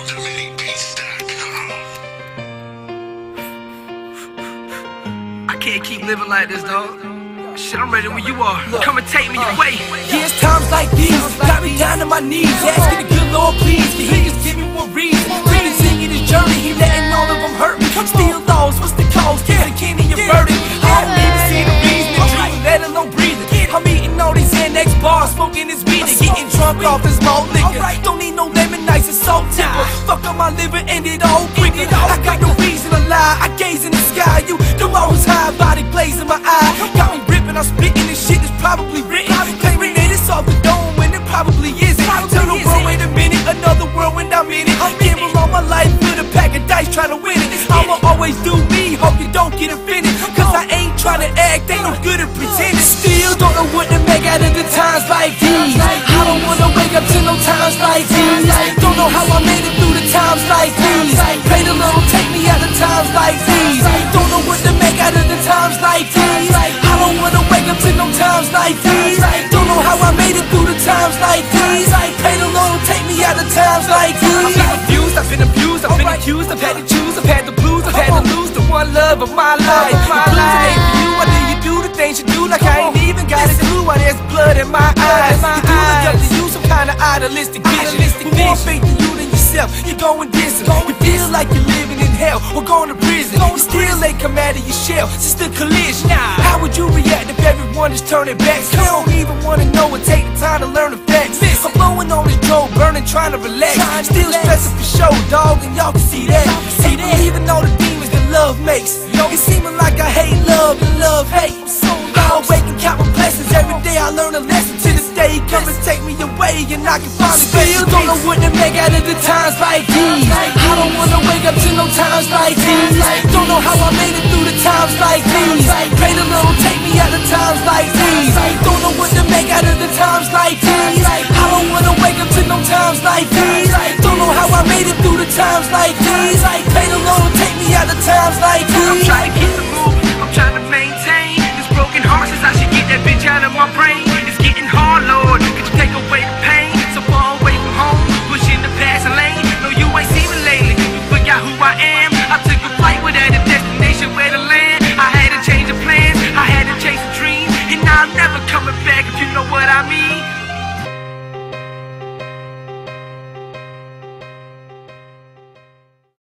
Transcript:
I can't keep living like this, dog. Shit, I'm ready when you are. Come and take me away. Yeah, it's times like these got me down to my knees, asking the good Lord please, can He just give me one reason? Really singing His journey, He letting all of them hurt me. Still lost, what's the cause? Get a king in your verdict. I don't even see the reason to dream, let alone breathing. I'm eating all these Xanax bars, smoking this weed and getting drunk off this malt liquor. Don't need no lemon ice and salt tipper. Fuck up my liver, end it all quicker. I got no reason to lie, I gaze in the sky. You know I was high, body blazing my eye. Got me ripping, I'm spitting, this shit is probably written. Claiming that it's off the dome when it probably isn't. Tell the world, wait a minute, another world when I'm in it. I'm gamble all my life with a pack of dice trying to win it. I'ma always do me, hope you don't get offended. Cause I ain't trying to act, ain't no good at pretending. Still don't know what to make out of the times like these. I don't wanna wake up to no times like these. Don't know how I made it through the times like these. Pray the Lord take me out of times like these. Don't know what to make out of the times like these. I don't wanna wake up to no times like these. Don't know how I made it through the times like these. Pray the Lord take me out of times like these. I've been abused, I've been accused, I've had to choose, I've had the blues, I've had to lose the one love of my life. The blues ain't for you, I know you do the things you do like I ain't even got a clue why there's blood in my eyes. You do look up to you, some kind of idealistic vision. With more faith in you than yourself, you're going distant. You feel like you're living in hell or going to prison. You still ain't come out of your shell since the collision. How would you react if everyone is turning back? You don't even wanna know or take the time to learn the facts. I'm blowing on this drone, burning, trying to relax. Still stressing for show, dog, and y'all can see that. Ain't believing all the demons that love makes. It's seeming like I hate love and love hate. I awake and count my blessings. Every day I learn a lesson. To this day He come and take me away, and I can finally still don't know what to make out of the times like these. I don't wanna wake up to no times like these. Don't know how I made it through the times like these. Pray the Lord take me out of times like these. Don't know what to make out of the times like these. I don't wanna wake up to no times like these. Don't know how I made it through the times like